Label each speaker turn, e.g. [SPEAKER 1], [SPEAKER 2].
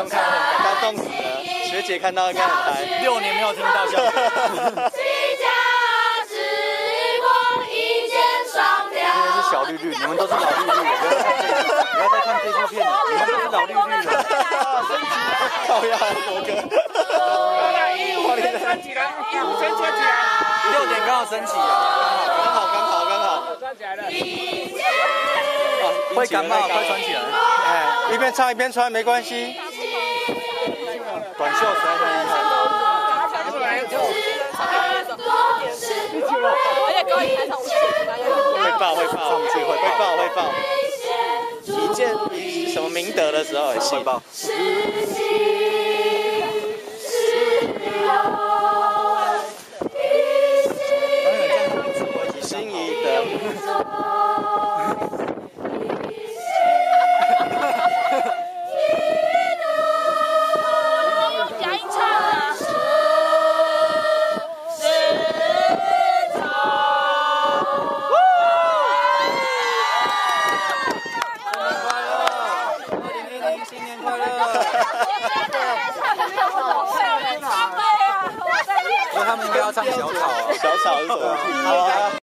[SPEAKER 1] 动看感动死了，学姐看到应该很嗨。
[SPEAKER 2] 6年没有听到这样。这个是小绿绿，你们都是老绿绿的，不要再看这部片了，你们都是老绿绿的。
[SPEAKER 1] 靠呀，国歌。
[SPEAKER 3] 升起来，15升起来
[SPEAKER 2] ，6点刚好升起啊，
[SPEAKER 3] 刚好，站起来了。
[SPEAKER 2] 会感冒，快穿起来。
[SPEAKER 1] 哎，一边唱一边穿没关系。短袖实在太厉害了。会爆，上去会爆。以什么明德的时候也会爆。心仪的。
[SPEAKER 4] 假音唱啊！
[SPEAKER 2] 新年快乐！他们应该要唱小草啊。
[SPEAKER 1] 小草是什么？